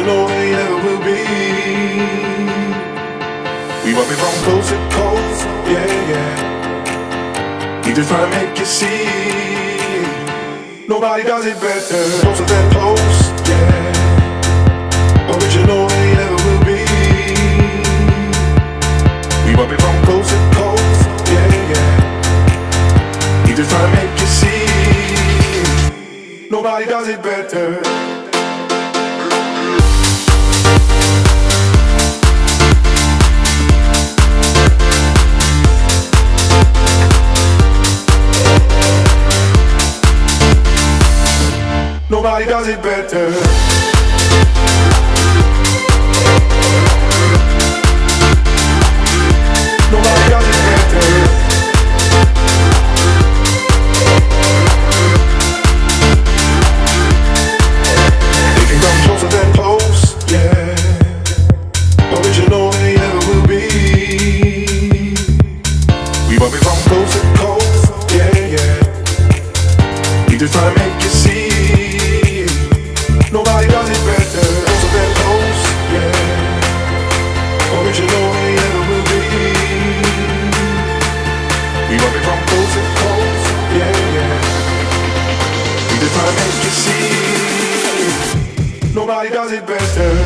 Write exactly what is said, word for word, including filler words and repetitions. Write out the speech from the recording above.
original they never will be. We want it from coast to coast, yeah, yeah. We just try to make you see. Nobody does it better. Closer than close, yeah. Original they never will be. We want it from coast to coast, yeah, yeah. We just try to make you see. Nobody does it better. Nobody does it better. Nobody does it better. They can come closer than close, yeah. Original they never will be. We want it from coast to coast, yeah, yeah. We just try to make you see. Nobody does it better. Closer than close, yeah. Original they never will be. We want it from coast to coast, yeah, yeah. We just try to make you see. Nobody does it better.